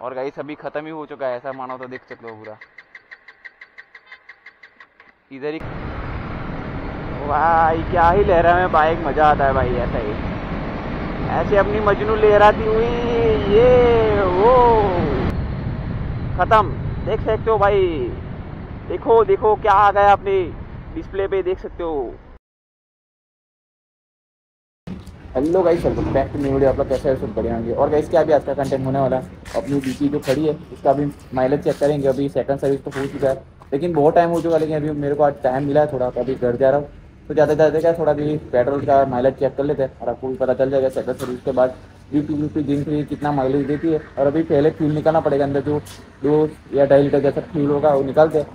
और गाइस अभी ख़त्म ही हो चुका है, ऐसा मानो तो देख सकते हो पूरा इधर ही। भाई क्या ही लहरा में बाइक, मज़ा आता है भाई ऐसा ही, ऐसे अपनी मजनू लहराती हुई। ये वो ख़त्म, देख सकते हो भाई। देखो देखो क्या आ गया अपने डिस्प्ले पे, देख सकते हो। Hello guys, welcome back to new video. आप लोग कैसे हैं? सब बढ़िया होंगे। और गाइस क्या भी आज का कंटेंट होने वाला है, अपनी बीसी जो खड़ी है उसका अभी माइलेज चेक करेंगे। अभी सेकंड सर्विस तो हो चुका है, लेकिन बहुत टाइम हो चुका है। लेकिन अभी मेरे को आज टाइम मिला है थोड़ा, तो अभी घर जा रहा हूँ। तो जाते जाते क्या थोड़ा भी पेट्रोल का माइलेज चेक कर लेते हैं और आपको भी पता चल जाएगा सेकंड सर्विस के बाद यूपी दिन के लिए कितना माइलेज देती है। और अभी पहले फ्यूल निकालना पड़ेगा, अंदर जो 2 या 2.5 लीटर जैसा फ्यूल होगा वो निकालते हैं।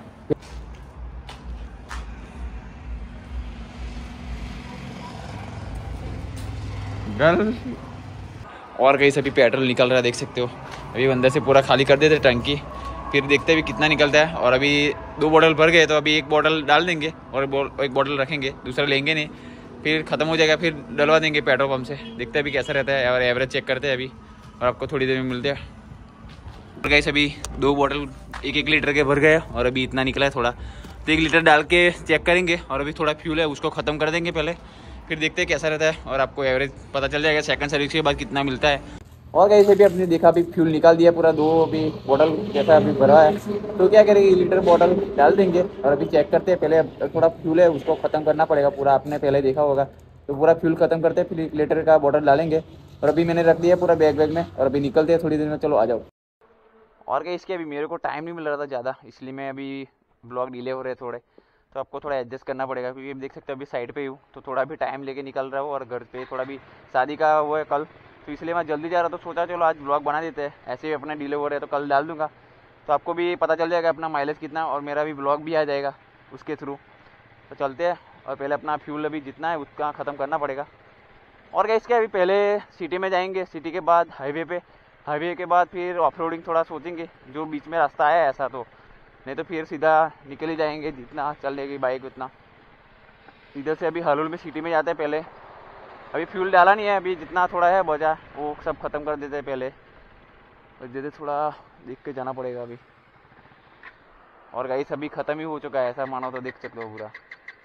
गल और कहीं से भी पेट्रोल निकल रहा है, देख सकते हो। अभी अंदर से पूरा खाली कर देते टंकी, फिर देखते हैं अभी कितना निकलता है। और अभी 2 बॉटल भर गए, तो अभी 1 बॉटल डाल देंगे और 1 बॉटल रखेंगे, दूसरा लेंगे नहीं, फिर ख़त्म हो जाएगा, फिर डलवा देंगे पेट्रोल पंप से। देखते हैं अभी कैसा रहता है और एवरेज चेक करते हैं अभी, और आपको थोड़ी देर में मिलते हैं। और गाइस अभी 2 बॉटल 1-1 लीटर के भर गए और अभी इतना निकला है थोड़ा, तो 1 लीटर डाल के चेक करेंगे। और अभी थोड़ा फ्यूल है उसको ख़त्म कर देंगे पहले, फिर देखते हैं कैसा रहता है और आपको एवरेज पता चल जाएगा सेकंड सर्विस के बाद कितना मिलता है। और कहीं से भी अपने देखा, अभी फ्यूल निकाल दिया पूरा, 2 अभी बॉटल जैसा अभी भरा है। तो क्या करेंगे, लीटर बॉटल डाल देंगे और अभी चेक करते हैं। पहले अब थोड़ा फ्यूल है उसको ख़त्म करना पड़ेगा पूरा, आपने पहले देखा होगा। तो पूरा फ्यूल ख़त्म करते हैं, फिर 1 लीटर का बॉटल डालेंगे। और अभी मैंने रख दिया पूरा बैग में, और अभी निकलते हैं थोड़ी देर में। चलो आ जाओ। और क्या, इसके अभी मेरे को टाइम नहीं मिल रहा था ज़्यादा, इसलिए मैं अभी ब्लॉग डिले हो रहे थोड़े, तो आपको थोड़ा एडजस्ट करना पड़ेगा, क्योंकि अभी देख सकते हो अभी साइड पे ही हूँ, तो थोड़ा भी टाइम लेके निकल रहा हूँ। और घर पे थोड़ा भी शादी का वो है कल, तो इसलिए मैं जल्दी जा रहा, तो सोचा चलो आज ब्लॉग बना देते हैं। ऐसे ही अपने डिले हो रहे हैं तो कल डाल दूँगा, तो आपको भी पता चल जाएगा अपना माइलेज कितना, और मेरा भी ब्लॉग भी आ जाएगा उसके थ्रू। तो चलते हैं, और पहले अपना फ्यूल अभी जितना है उसका ख़त्म करना पड़ेगा। और क्या, इसके अभी पहले सिटी में जाएंगे, सिटी के बाद हाईवे पे, हाईवे के बाद फिर ऑफ रोडिंग थोड़ा सोचेंगे, जो बीच में रास्ता है ऐसा, तो नहीं तो फिर सीधा निकल ही जाएंगे, जितना चल लेगी बाइक उतना। इधर से अभी हलुल में सिटी में जाते हैं पहले, अभी फ्यूल डाला नहीं है, अभी जितना थोड़ा है बचा वो सब ख़त्म कर देते हैं पहले, और जैसे थोड़ा देख के जाना पड़ेगा अभी। और गाइस अभी ख़त्म ही हो चुका है, ऐसा मानो तो देख सकते हो पूरा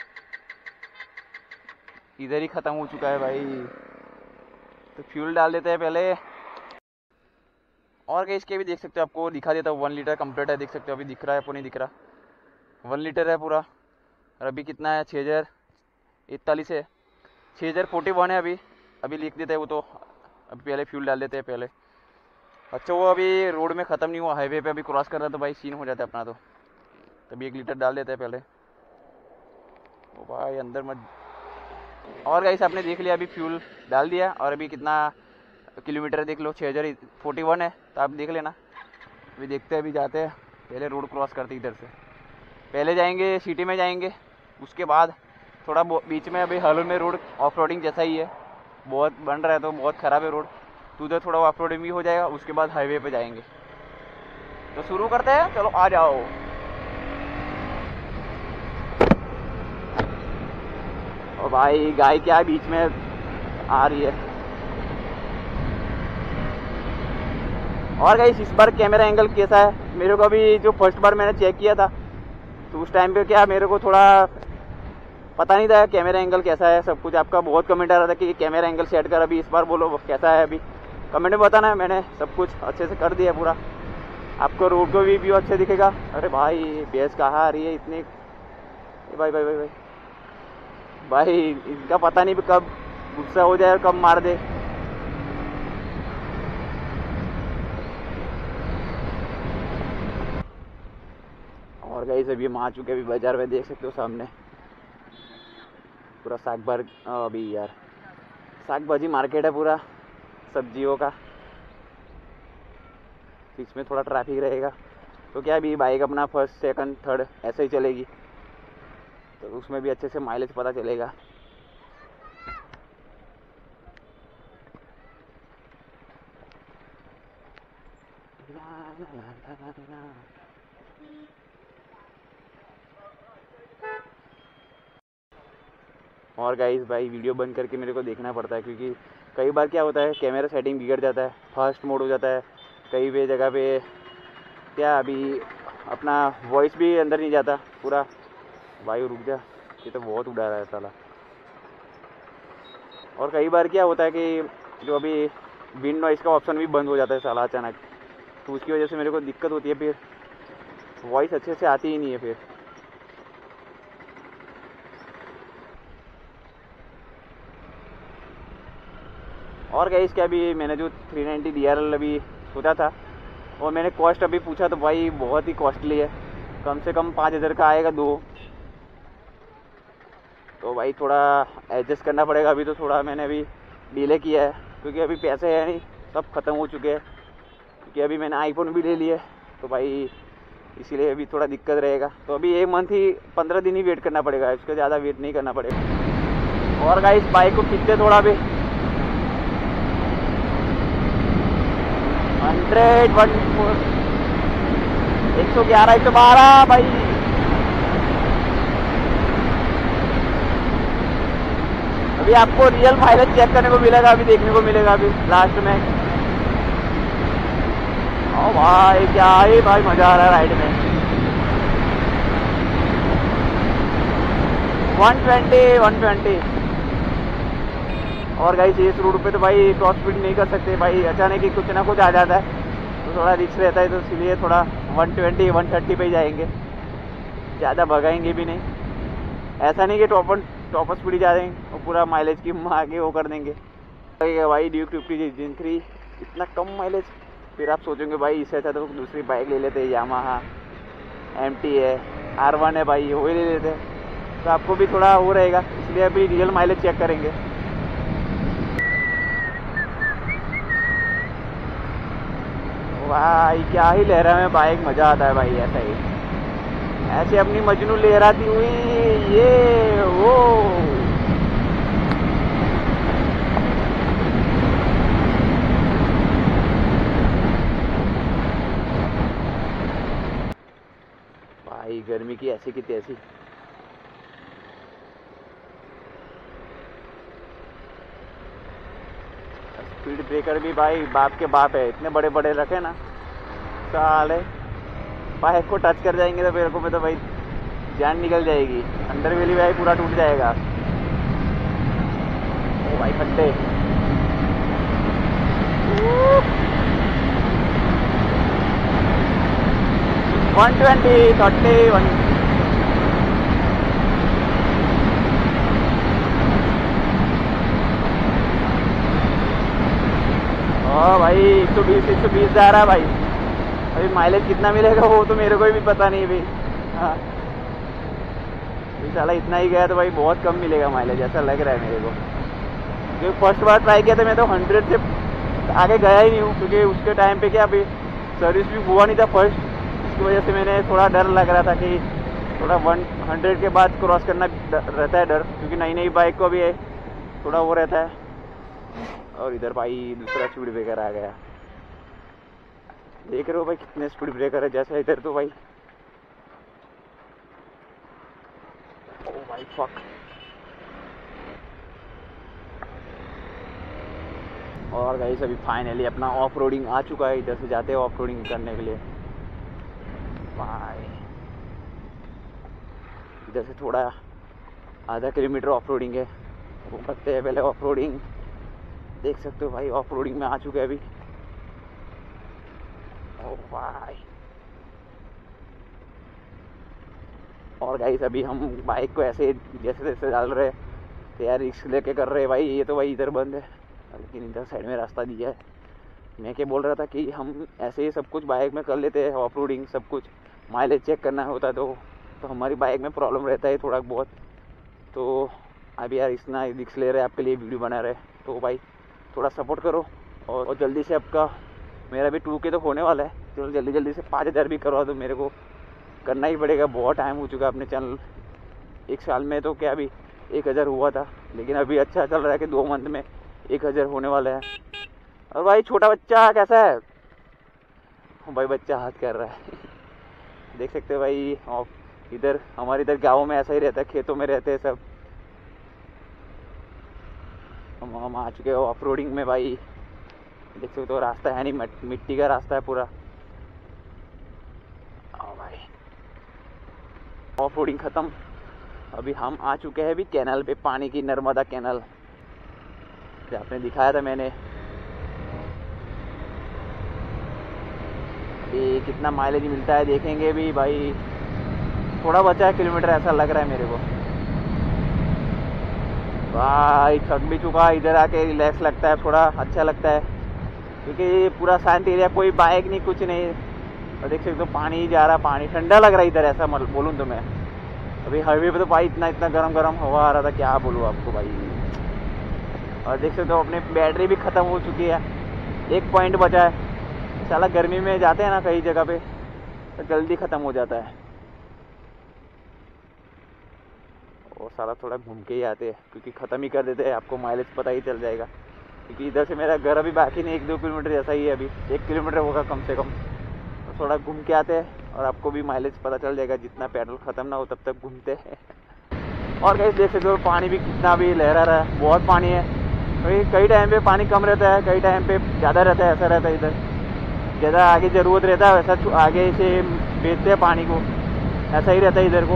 इधर ही ख़त्म हो चुका है भाई। तो फ्यूल डाल देते हैं पहले। और क्या, इसके भी देख सकते हो, आपको दिखा देता हूँ। 1 लीटर कंप्लीट है, देख सकते हो। अभी दिख रहा है आपको, नहीं दिख रहा? 1 लीटर है पूरा। और अभी कितना है, 6041 है, 6041 है अभी। अभी लिख देते हैं वो तो, अभी पहले फ्यूल डाल देते हैं पहले। अच्छा वो अभी रोड में ख़त्म नहीं हुआ, हाईवे पे अभी क्रॉस कर रहा है, तो भाई सीन हो जाता है अपना। तो तभी 1 लीटर डाल देते हैं पहले। ओ भाई अंदर मत। और गाइस आपने देख लिया, अभी फ्यूल डाल दिया, और अभी कितना किलोमीटर देख लो, 6041 है, तो आप देख लेना। अभी देखते हैं, अभी जाते हैं, पहले रोड क्रॉस करते इधर से, पहले जाएंगे सिटी में जाएंगे, उसके बाद थोड़ा बीच में अभी हलोल में रोड ऑफ रोडिंग जैसा ही है, बहुत बन रहा है तो बहुत ख़राब है रोड, तो उधर थोड़ा ऑफ रोडिंग भी हो जाएगा, उसके बाद हाईवे पे जाएंगे। तो शुरू करते हैं, चलो आ जाओ। और भाई गाय क्या बीच में आ रही है। और गाइस इस बार कैमरा एंगल कैसा है, मेरे को अभी जो फर्स्ट बार मैंने चेक किया था, तो उस टाइम पे क्या मेरे को थोड़ा पता नहीं था कैमरा एंगल कैसा है। सब कुछ आपका बहुत कमेंट आ रहा था कि कैमरा एंगल सेट कर, अभी इस बार बोलो कैसा है। अभी कमेंट में बताना है, मैंने सब कुछ अच्छे से कर दिया पूरा। आपको रोड को भी व्यू अच्छे दिखेगा। अरे भाई भैंस कहाँ आ रही है इतनी, भाई भाई भाई भाई भाई इनका पता नहीं कब गुस्सा हो जाए और कब मार दे। और गाइस अभी हम आ चुके, अभी बाजार में देख सकते हो सामने पूरा अभी यार साग भाजी मार्केट है पूरा, सब्जियों का। इसमें थोड़ा ट्रैफिक रहेगा, तो क्या अभी बाइक अपना फर्स्ट सेकंड थर्ड ऐसे ही चलेगी, तो उसमें भी अच्छे से माइलेज पता चलेगा। और गाइस भाई वीडियो बंद करके मेरे को देखना पड़ता है, क्योंकि कई बार क्या होता है कैमरा सेटिंग बिगड़ जाता है, फास्ट मोड हो जाता है, कई भी जगह पे क्या अभी अपना वॉइस भी अंदर नहीं जाता पूरा। भाई रुक जा, ये तो बहुत उड़ा रहा है साला। और कई बार क्या होता है कि जो अभी विंड नॉइस का ऑप्शन भी बंद हो जाता है साला अचानक, तो उसकी वजह से मेरे को दिक्कत होती है, फिर वॉइस अच्छे से आती ही नहीं है फिर। और गाइस क्या अभी मैंने जो 390 DRL अभी सोचा था, और मैंने कॉस्ट अभी पूछा तो भाई बहुत ही कॉस्टली है, कम से कम 5,000 का आएगा दो। तो भाई थोड़ा एडजस्ट करना पड़ेगा। अभी तो थोड़ा मैंने अभी डिले किया है क्योंकि अभी पैसे है नहीं, सब ख़त्म हो चुके हैं, क्योंकि अभी मैंने आईफोन भी ले लिया है, तो भाई इसीलिए अभी थोड़ा दिक्कत रहेगा। तो अभी 1 मंथ ही 15 दिन ही वेट करना पड़ेगा, इसके ज़्यादा वेट नहीं करना पड़ेगा। और गाइस बाइक को खींचते थोड़ा भी 100 111 112 भाई। अभी आपको रियल माइलेज चेक करने को मिलेगा, अभी देखने को मिलेगा अभी लास्ट में। ओ भाई क्या है भाई, मजा आ रहा है राइड में। 120। और गाइस इस रूट पे तो भाई टॉप स्पीड नहीं कर सकते भाई, अचानक ही कुछ ना कुछ आ जाता है तो थोड़ा रिस्क रहता है, तो इसलिए थोड़ा 120 130 पे ही जाएंगे, ज़्यादा भगाएंगे भी नहीं। ऐसा नहीं कि टॉप स्पीड जा देंगे और पूरा माइलेज की आगे वो कर देंगे। भाई ड्यूक 50 Gen 3 इतना कम माइलेज, फिर आप सोचेंगे भाई इससे अच्छा तो दूसरी बाइक ले लेते, यामाहा MT है, R1 है भाई, वही ले लेते, तो आपको भी थोड़ा वो रहेगा। इसलिए अभी रियल माइलेज चेक करेंगे। भाई क्या ही लहरा में बाइक, मज़ा आता है भाई ऐसा ही, ऐसे अपनी मजनू लहराती हुई ये वो। भाई गर्मी की ऐसी की तैसी। स्पीड ब्रेकर भी भाई बाप के बाप है, इतने बड़े बड़े रखे ना साले, बाइक को टच कर जाएंगे तो मेरे को तो भाई जान निकल जाएगी, अंडर व्हील भाई पूरा टूट जाएगा। ओ भाई फट्टे 120 30 हाँ भाई 120 जा रहा है भाई। अभी माइलेज कितना मिलेगा वो तो मेरे को भी पता नहीं भाई। हाँ साला इतना ही गया तो भाई बहुत कम मिलेगा माइलेज, ऐसा लग रहा है मेरे को, क्योंकि फर्स्ट बार ट्राई किया था मैं तो 100 से आगे गया ही नहीं हूँ, क्योंकि उसके टाइम पे क्या अभी सर्विस भी हुआ नहीं था फर्स्ट, इसकी वजह से मैंने थोड़ा डर लग रहा था कि थोड़ा 100 के बाद क्रॉस करना रहता है डर, क्योंकि नई नई बाइक को भी थोड़ा वो रहता है। और इधर भाई दूसरा स्पीड ब्रेकर आ गया, देख रहे हो भाई कितने स्पीड ब्रेकर है, जैसा इधर तो भाई ओ भाई फक। और गाइस अभी फाइनली अपना ऑफ रोडिंग आ चुका है, इधर से जाते हैं ऑफ रोडिंग करने के लिए भाई। इधर से थोड़ा आधा किलोमीटर ऑफ रोडिंग है, वो करते हैं पहले ऑफ रोडिंग। देख सकते हो भाई ऑफ रोडिंग में आ चुके हैं अभी। ओ भाई और गाइस अभी हम बाइक को ऐसे जैसे जैसे डाल रहे तो यार रिस्क लेके कर रहे हैं भाई। ये तो भाई इधर बंद है, लेकिन इधर साइड में रास्ता दिया है। मैं क्या बोल रहा था कि हम ऐसे ही सब कुछ बाइक में कर लेते हैं, ऑफ रोडिंग सब कुछ, माइलेज चेक करना होता तो हमारी बाइक में प्रॉब्लम रहता है थोड़ा बहुत। तो अभी यार इतना रिस्क ले रहे हैं, आपके लिए वीडियो बना रहे, तो भाई थोड़ा सपोर्ट करो। और जल्दी से आपका मेरा भी 2K तो होने वाला है, चलो जल्दी से 5,000 भी करवा दो, मेरे को करना ही पड़ेगा, बहुत टाइम हो चुका अपने चैनल। 1 साल में तो क्या अभी 1,000 हुआ था, लेकिन अभी अच्छा चल रहा है कि 2 मंथ में 1,000 होने वाला है। और भाई छोटा बच्चा कैसा है भाई, बच्चा हाथ कर रहा है देख सकते हो भाई। इधर हमारे इधर गाँव में ऐसा ही रहता है, खेतों में रहते हैं सब। हम आ चुके हैं ऑफ रोडिंग में भाई। देख सकते हो रास्ता है नहीं, मिट्टी का रास्ता है पूरा। ओ भाई ऑफ रोडिंग ख़त्म। अभी हम आ चुके हैं अभी कैनाल पे, पानी की नर्मदा कैनाल जो आपने दिखाया था मैंने। अभी कितना माइलेज मिलता है देखेंगे भी भाई। थोड़ा बचा है किलोमीटर ऐसा लग रहा है मेरे को। भाई थक भी चुका, इधर आके रिलैक्स लगता है, थोड़ा अच्छा लगता है क्योंकि पूरा शांत एरिया, कोई बाइक नहीं कुछ नहीं। और देख सकते हो पानी ही जा रहा, पानी ठंडा लग रहा है इधर, ऐसा बोलूँ तो मैं। अभी हाईवे पे तो भाई इतना इतना गरम गरम हवा आ रहा था, क्या बोलूँ आपको भाई। और देख सकते हो अपने बैटरी भी ख़त्म हो चुकी है, 1 पॉइंट बचा है। साला गर्मी में जाते हैं ना कई जगह पे तो जल्दी ख़त्म हो जाता है। और साला थोड़ा घूम के ही आते हैं क्योंकि ख़त्म ही कर देते हैं, आपको माइलेज पता ही चल जाएगा। क्योंकि इधर से मेरा घर अभी बाकी नहीं, 1-2 किलोमीटर जैसा ही है, अभी 1 किलोमीटर होगा कम से कम। तो थोड़ा घूम के आते हैं और आपको भी माइलेज पता चल जाएगा, जितना पेट्रोल ख़त्म ना हो तब तक घूमते हैं। और कहीं देख सकते हो पानी भी कितना भी लहरा रहा है, बहुत पानी है भाई। कई टाइम पे पानी कम रहता है, कई टाइम पे ज़्यादा रहता है, ऐसा रहता है। इधर ज़्यादा आगे ज़रूरत रहता है वैसा आगे से बेचते हैं पानी को, ऐसा ही रहता है इधर को।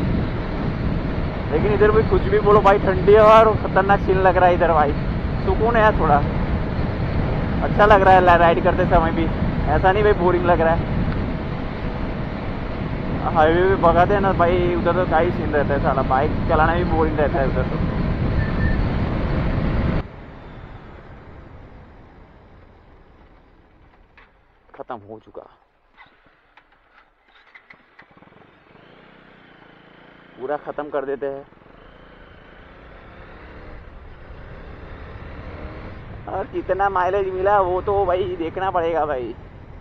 लेकिन इधर भी कुछ भी बोलो भाई, ठंडी है और खतरनाक सीन लग रहा है इधर भाई। सुकून है थोड़ा, अच्छा लग रहा है राइड करते समय भी, ऐसा नहीं भाई बोरिंग लग रहा है। हाईवे पे भगाते हैं ना भाई, उधर तो का ही सीन रहता है, साला बाइक चलाना भी बोरिंग रहता है उधर तो। खत्म हो चुका, पूरा खत्म कर देते हैं। और कितना माइलेज मिला वो तो भाई देखना पड़ेगा भाई।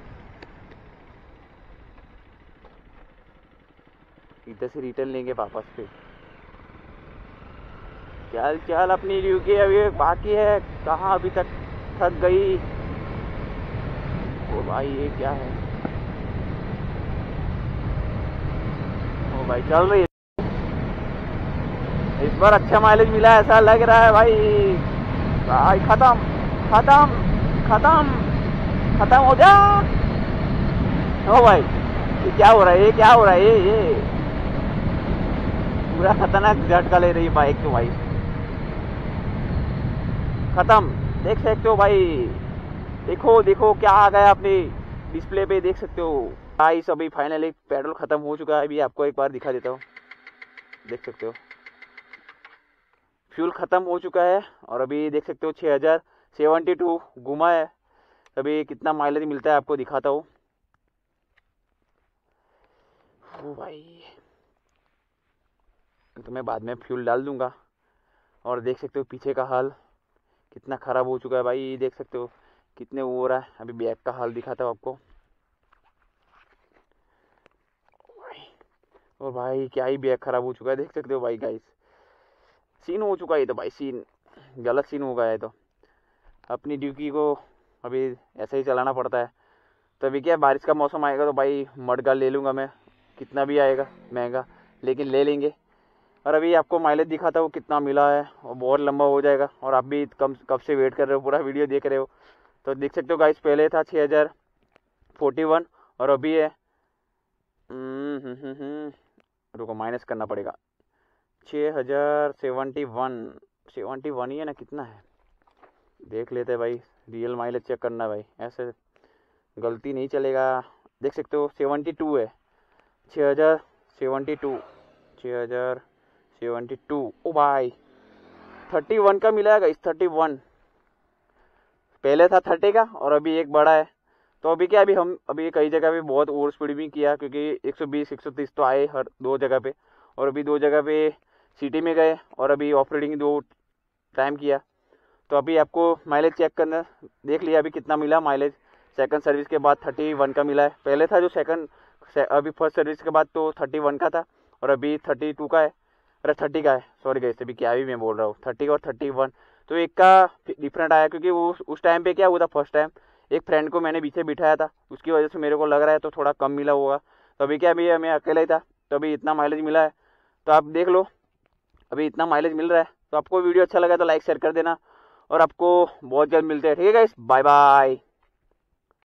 इधर से रिटर्न लेंगे वापस पे। चल चल अपनी ड्यूटी अभी बाकी है, कहाँ अभी तक थक गई। ओ भाई ये क्या है, ओ भाई चल रही है इस बार, अच्छा माइलेज मिला ऐसा लग रहा है भाई। भाई खत्म खत्म खत्म खत्म हो जा। ओ भाई ये क्या हो रहा है, ये क्या हो रहा है, ये पूरा खतरनाक झटका ले रही है बाइक तो भाई। खत्म, देख सकते हो भाई, देखो देखो क्या आ गया अपने डिस्प्ले पे, देख सकते हो भाई। सभी फाइनली पेट्रोल खत्म हो चुका है। अभी आपको एक बार दिखा देता हूँ, देख सकते हो फ्यूल ख़त्म हो चुका है। और अभी देख सकते हो 6072 घुमा है। अभी कितना माइलेज मिलता है आपको दिखाता हूँ। ओ भाई तो मैं बाद में फ्यूल डाल दूंगा। और देख सकते हो पीछे का हाल कितना ख़राब हो चुका है भाई, देख सकते हो कितने वो हो रहा है। अभी बैक का हाल दिखाता हूँ आपको। और भाई क्या ही बैक ख़राब हो चुका है, देख सकते हो भाई। गाइस सीन हो चुका है तो भाई, सीन गलत सीन हो गया है। तो अपनी ड्यूटी को अभी ऐसे ही चलाना पड़ता है। तो अभी क्या बारिश का मौसम आएगा तो भाई मड गार्ड ले लूँगा मैं, कितना भी आएगा महंगा लेकिन ले लेंगे। और अभी आपको माइलेज दिखाता हूँ कितना मिला है, और बहुत लंबा हो जाएगा। और आप भी कब से वेट कर रहे हो, पूरा वीडियो देख रहे हो। तो देख सकते हो गाइस पहले था 6041 और अभी है रुको माइनस करना पड़ेगा, 6071 ही है ना, कितना है देख लेते हैं भाई। रियल माइलेज चेक करना भाई, ऐसे गलती नहीं चलेगा। देख सकते हो 72 है, 6072 ओ भाई 31 का मिला है इस 31। पहले था 30 का और अभी एक बड़ा है। तो अभी क्या, अभी कई जगह पे बहुत ओवर स्पीड भी किया क्योंकि 120-130 तो आए हर 2 जगह पे। और अभी 2 जगह पे सिटी में गए और अभी ऑफ रोडिंग 2 टाइम किया। तो अभी आपको माइलेज चेक करना, देख लिया अभी कितना मिला माइलेज। सेकंड सर्विस के बाद 31 का मिला है। पहले था जो अभी फर्स्ट सर्विस के बाद तो 31 का था और अभी 32 का है, अरे 30 का है। सॉरी गाइस अभी क्या भी मैं बोल रहा हूँ, 30 और 31 तो एक का डिफरेंट आया। क्योंकि वो उस टाइम पे क्या हुआ था, फर्स्ट टाइम एक फ्रेंड को मैंने पीछे बिठाया था, उसकी वजह से मेरे को लग रहा है तो थोड़ा कम मिला होगा। तो अभी क्या, अभी मैं अकेला ही था तो अभी इतना माइलेज मिला है। तो आप देख लो अभी इतना माइलेज मिल रहा है। तो आपको वीडियो अच्छा लगा तो लाइक शेयर कर देना और आपको बहुत जल्द मिलते हैं। ठीक है गाइस, बाय बाय।